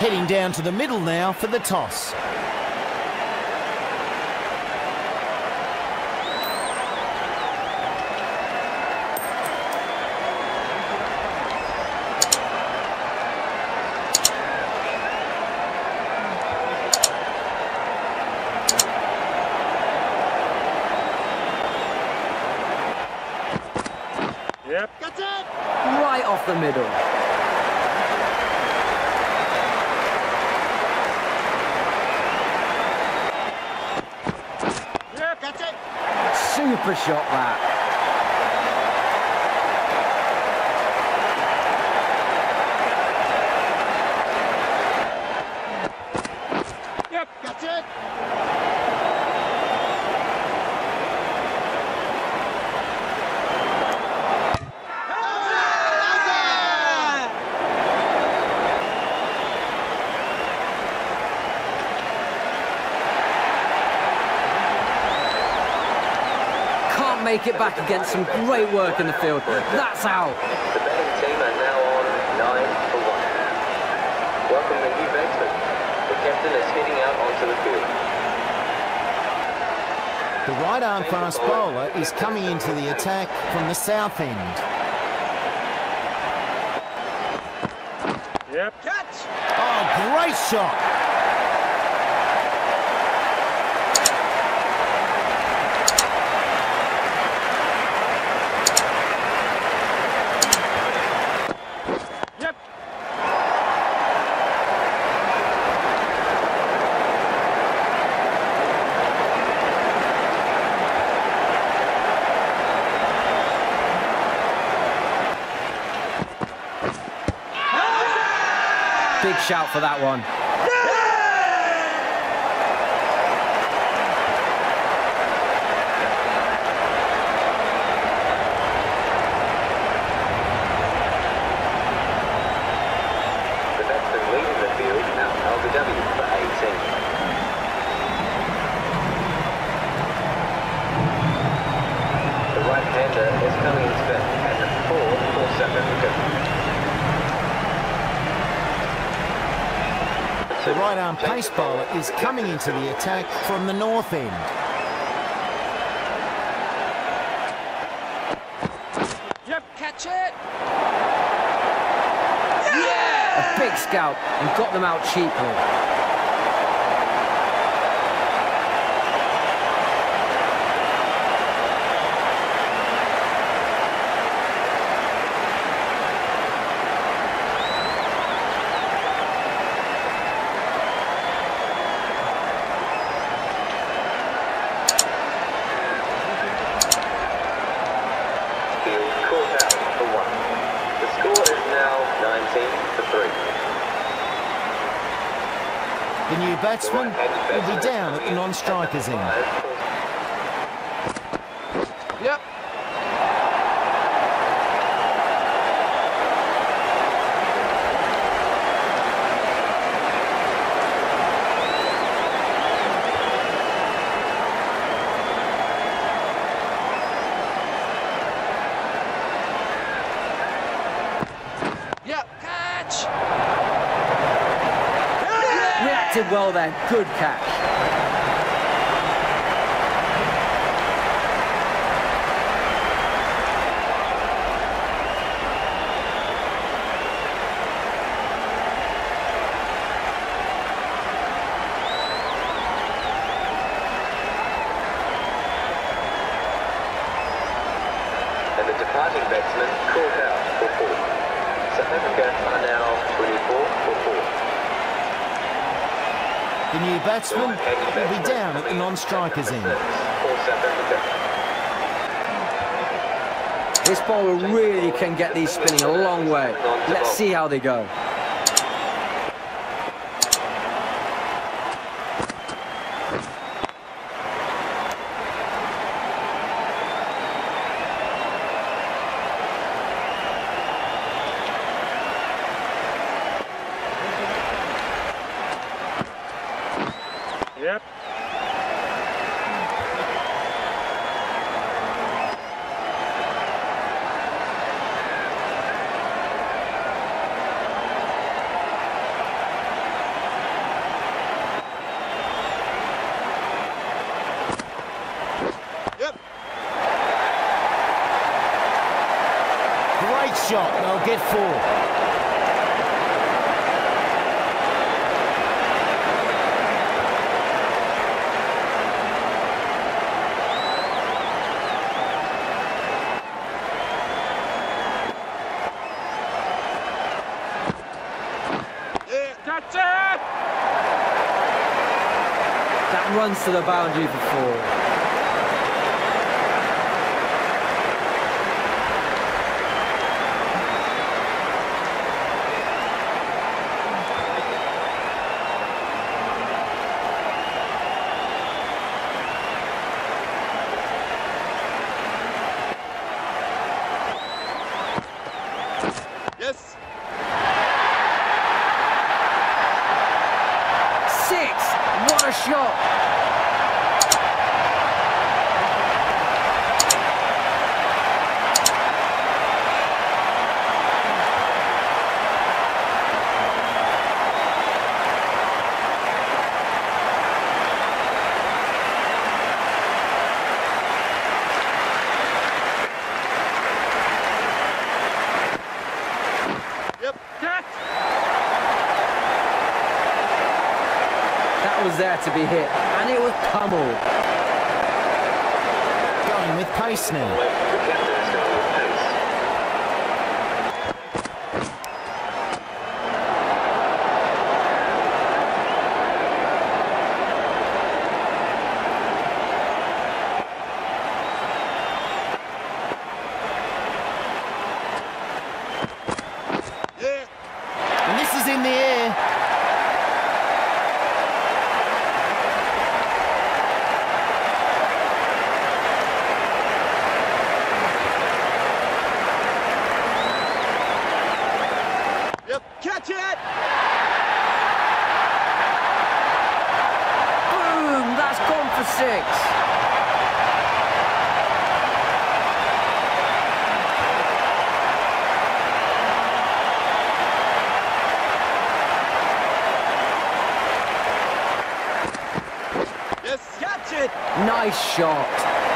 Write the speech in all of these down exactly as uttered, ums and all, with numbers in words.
Heading down to the middle now for the toss. Yep. Got it! Right off the middle. Yep. Got it! Super shot that. Yep. Got it! Make it back against some great work in the field. That's out. The batting team are now on nine for one. Welcome the new batsman. The captain is heading out onto the field. The right-arm fast bowler is coming into the attack from the south end. Yep. Catch! Oh, great shot! Big shout for that one. The batsman leading the field now L B W for eighteen. The right-hander is coming in spin at the four for South Africa. The right-arm pace bowler is coming into the attack from the north end. Yep, catch it! Yeah! A big scout and got them out cheaply. The new batsman will be down at the non-strikers end. Yep. Yep, catch! Reacted well then, good catch. And the departing batsman called out for four. South Africa are now twenty-four for four. The new batsman will be down at the non-strikers end. This bowler really can get these spinning a long way. Let's see how they go. Yep. Great shot. They'll get four. Catch it! That runs to the boundary for four. Yes. Six! What a shot! Yep. Catch. That was there to be hit, and it was pummeled. Going with pace now. The captain is going with pace. Yeah. And this is in the air. Yep. Catch it! Boom! That's gone for six. Yes. Catch it! Nice shot.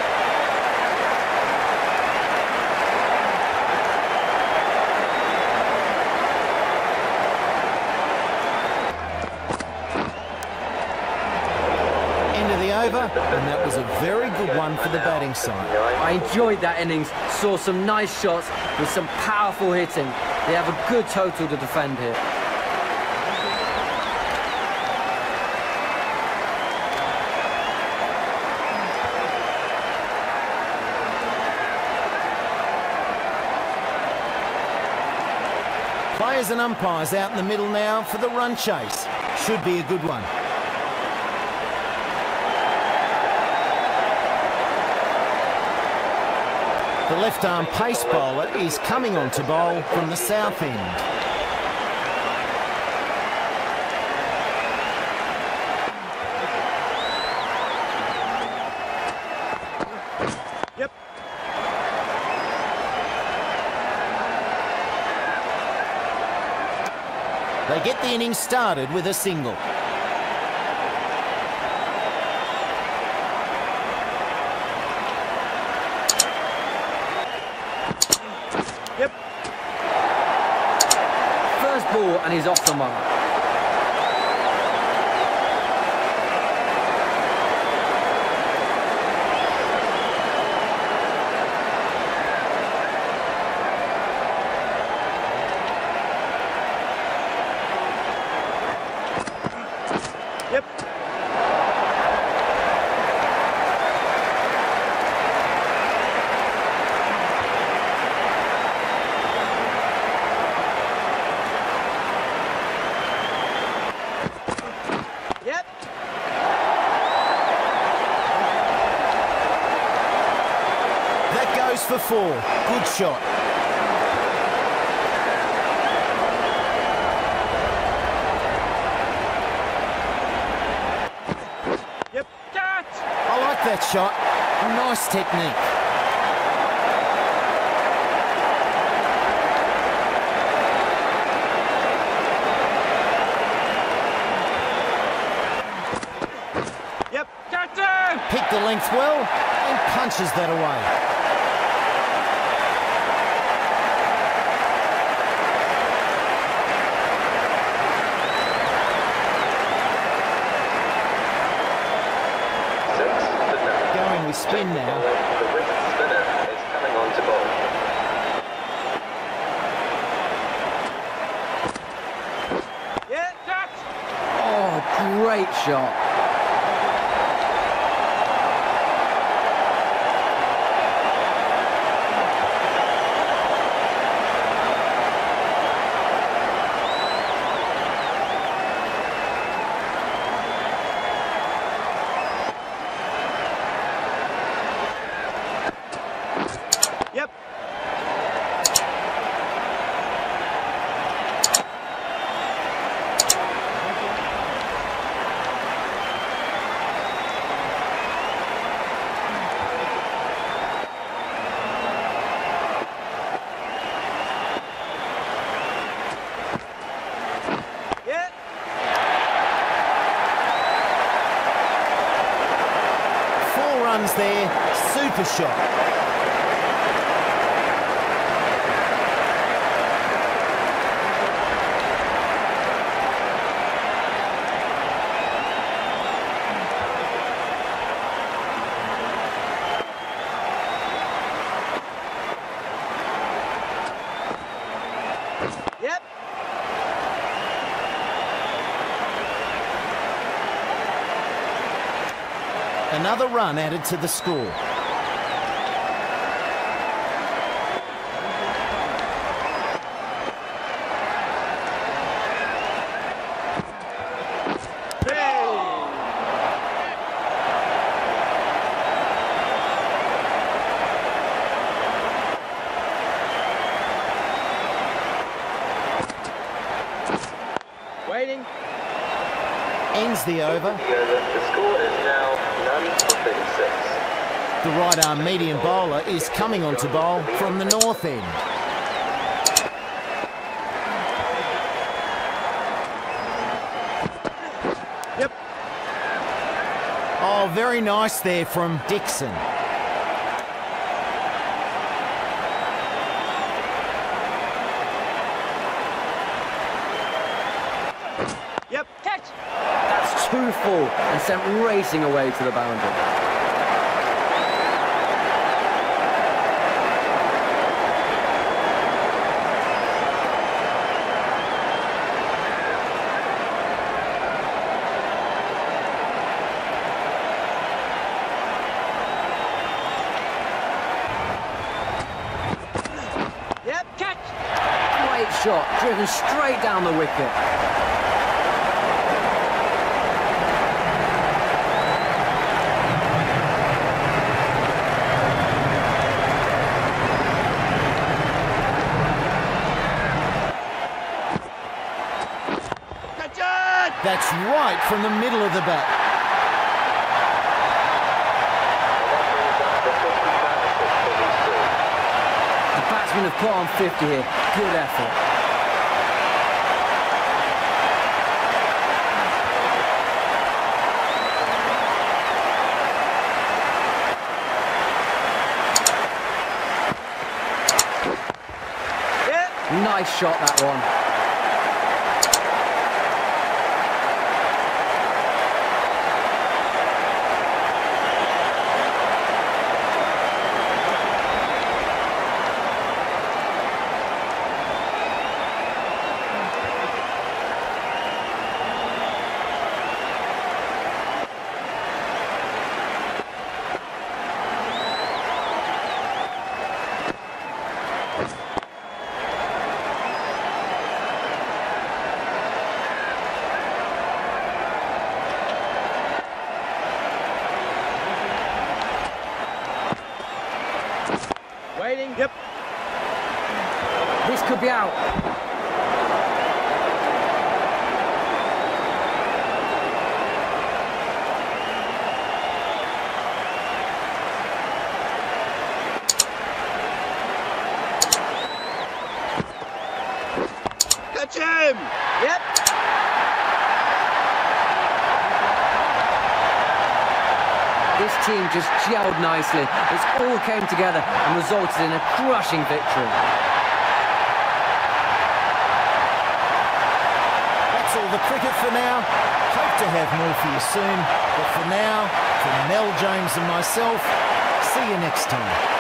End of the over, and that was a very good one for the batting side. I enjoyed that innings. Saw some nice shots with some powerful hitting. They have a good total to defend here. Players and umpires out in the middle now for the run chase. Should be a good one. The left-arm pace bowler is coming on to bowl from the south end. Yep. They get the innings started with a single. Yep. First ball, and he's off the mark. Yep. Yep. That goes for four. Good shot. Yep. Catch. I like that shot. Nice technique. Yep. Catch it. Picked the length well and punches that away. Great shot. Yep. Yeah. Four runs there, super shot. Yep. Another run added to the score. Waiting. Ends the over. The score is now none for thirty-six. The right arm medium bowler is coming on to bowl from the north end. Yep. Oh, very nice there from Dixon. Yep. Catch. That's too full and sent racing away to the boundary. Yep. Catch. Great shot, driven straight down the wicket. Catch it. That's right from the middle of the bat. The batsmen have put on fifty here. Good effort. Yeah. Nice shot, that one. Waiting. Yep. This could be out. Catch him. Yep. This team just gelled nicely. It all came together and resulted in a crushing victory. That's all the cricket for now. Hope to have more for you soon. But for now, from Mel James and myself, see you next time.